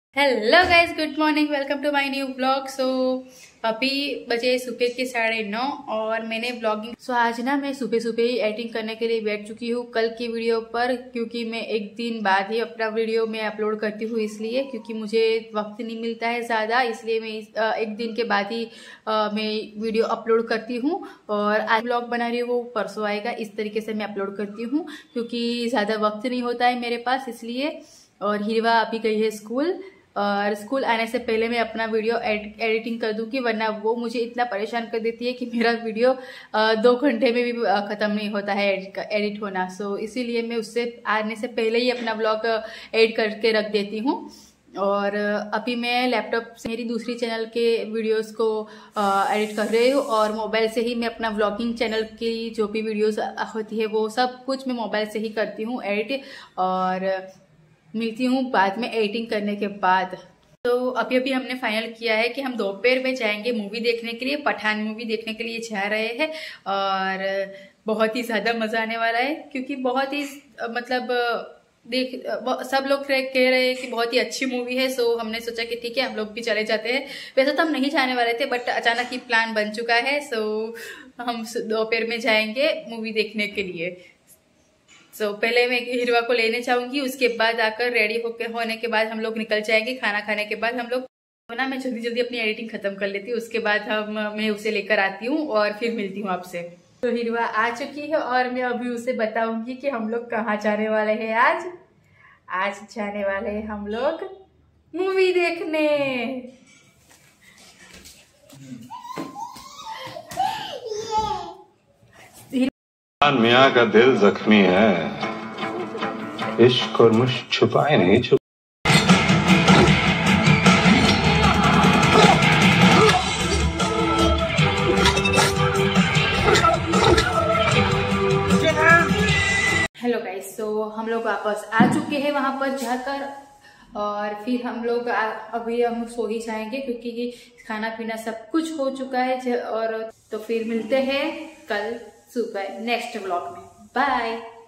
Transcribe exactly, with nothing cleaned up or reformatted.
Hello guys, good morning, welcome to my new blog. So अभी बजे सुबह के साढ़े नौ और मैंने ब्लॉगिंग सो so, आज ना मैं सुबह सुबह ही एडिटिंग करने के लिए बैठ चुकी हूँ कल की वीडियो पर, क्योंकि मैं एक दिन बाद ही अपना वीडियो में अपलोड करती हूँ, इसलिए क्योंकि मुझे वक्त नहीं मिलता है ज़्यादा, इसलिए मैं एक दिन के बाद ही आ, मैं वीडियो अपलोड करती हूँ। और आज ब्लॉग बना रही हूँ वो परसों आएगा, इस तरीके से मैं अपलोड करती हूँ क्योंकि ज़्यादा वक्त नहीं होता है मेरे पास, इसलिए। और हिरवा अभी गई है स्कूल और स्कूल आने से पहले मैं अपना वीडियो एड, एडिटिंग कर दूंगी, वरना वो मुझे इतना परेशान कर देती है कि मेरा वीडियो दो घंटे में भी ख़त्म नहीं होता है एडिट, एडिट होना। सो इसीलिए मैं उससे आने से पहले ही अपना ब्लॉग एडिट करके रख देती हूँ। और अभी मैं लैपटॉप से मेरी दूसरी चैनल के वीडियोस को एडिट कर रही हूँ और मोबाइल से ही मैं अपना व्लॉगिंग चैनल की जो भी वीडियोस होती है वो सब कुछ मैं मोबाइल से ही करती हूँ एडिट। और मिलती हूँ बाद में एडिटिंग करने के बाद। तो अभी अभी हमने फाइनल किया है कि हम दोपहर में जाएंगे मूवी देखने के लिए, पठान मूवी देखने के लिए जा रहे हैं और बहुत ही ज़्यादा मज़ा आने वाला है, क्योंकि बहुत ही मतलब देख सब लोग कह रहे हैं कि बहुत ही अच्छी मूवी है। सो हमने सोचा कि ठीक है हम लोग भी चले जाते हैं। वैसे तो हम नहीं जाने वाले थे, बट अचानक ही प्लान बन चुका है। सो हम दोपहर में जाएंगे मूवी देखने के लिए। सो so, पहले मैं हिरवा को लेने जाऊंगी, उसके बाद आकर रेडी होके होने के बाद हम लोग निकल जाएंगे। खाना खाने के बाद हम लोग ना मैं जल्दी जल्दी अपनी एडिटिंग खत्म कर लेती हूँ, उसके बाद हम मैं उसे लेकर आती हूँ और फिर मिलती हूँ आपसे। तो हिरवा आ चुकी है और मैं अभी उसे बताऊंगी कि हम लोग कहाँ जाने वाले हैं। आज आज जाने वाले हैं हम लोग मूवी देखने। मियाँ का दिल जख्मी है, इश्क और मुश्क छुपाए नहीं छुप हेलो गाइस, तो हम लोग वापस आ चुके हैं वहां पर जाकर और फिर हम लोग अभी हम सो ही जाएंगे क्योंकि खाना पीना सब कुछ हो चुका है। और तो फिर मिलते हैं कल सुबह नेक्स्ट व्लॉग में। बाय।